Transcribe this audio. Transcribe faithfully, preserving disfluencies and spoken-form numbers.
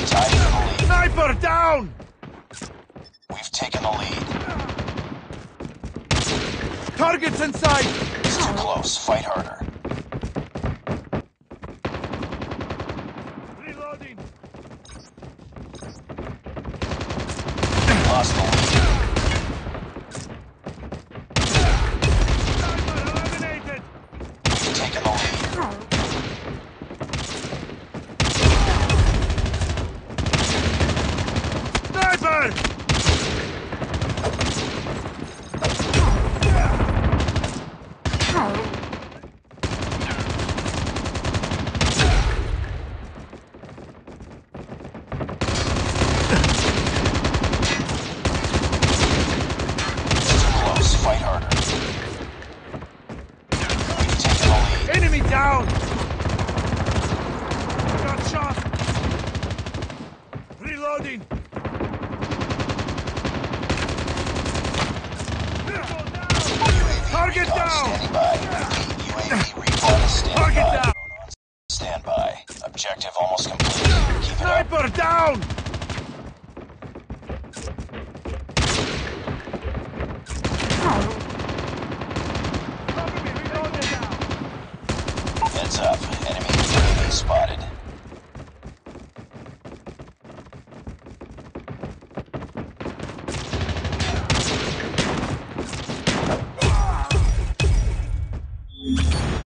Tied for the lead. Sniper down! We've taken the lead. Targets in sight! It's too close. Fight harder. Reloading! Lost the lead. Sniper eliminated! We've taken the lead. Sniper! Close. Fight harder. We've taken the lead. Enemy down! Got shot! Reloading! Target Recon down! Standing by. U A V recon is standing Target by. down! Drone on standby. Objective almost complete. Keep it up. Sniper down! Oh.